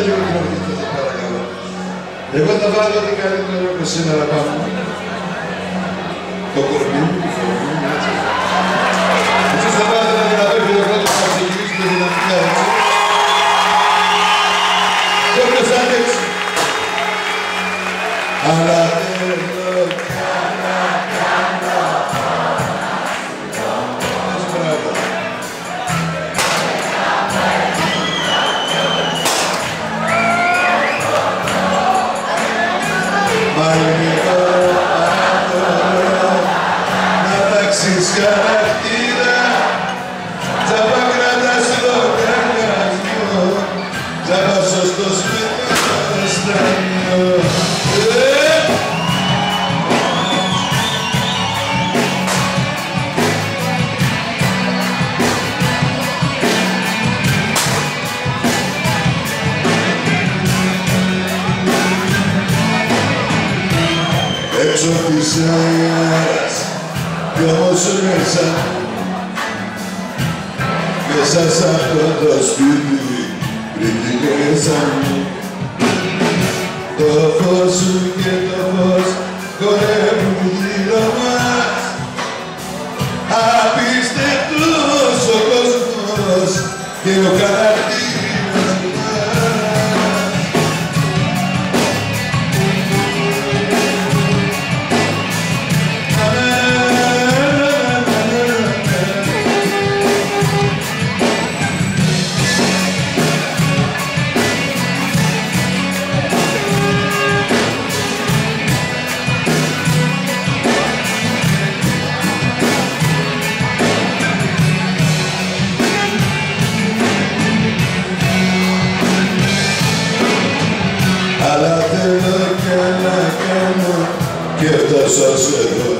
λίγο την ορχήστρα, σας παρακαλώ. Εγώ θα βάλω ό,τι καλύτερο από σήμερα πάνω. Το κορμί μου, τη φωνή μου, έτσι. Εσείς θα πάρετε ένα δυνατόφιλο πρώτο που θα ξεκινήσουμε δυναμικά, έτσι. Και όποιος θα αντέξει. Αλλά θέλω κάνα. Έτσι, μπράβο. Μαγικό άτομο να ταξεις χαρακτήρα, τζάμπα κρατάς το καναγιό, τζάμπα σωστός με το στάνιο. Έξω της αέρας κι όμως μέσα μέσα σ' αυτό το σπίτι πριτικέσα μου. Το φως σου και το φως χορεύουν γύρω μας, απίστευτος ο κόσμος και ο χαρακτήρας μας. Αλλά θέλω κι να κάνω και φτάσω εδώ.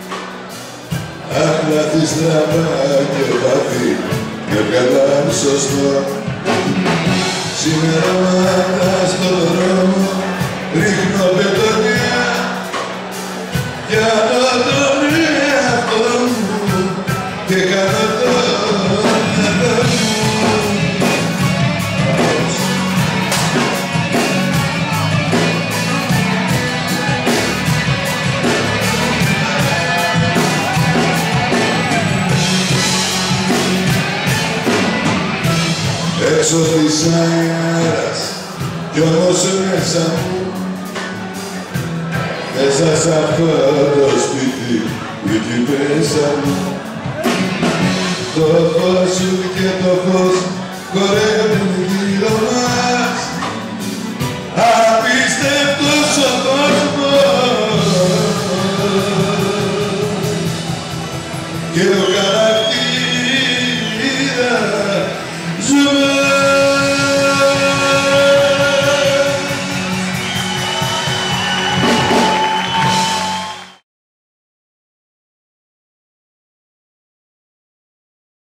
Αχ, να τη στραβά και πάθει και καλά σωστό. Σήμερα μάνα στον δρόμο ρίχνω πετονία κι ανώ τον εαυτό μου και κάνω το εαυτό μου. Έξω της αέρας κι όμως μέσα μου, μέσα σ' αυτό το σπίτι που εκεί μέσα μου. Το φως σου και το φως χορεύουν γύρω μας.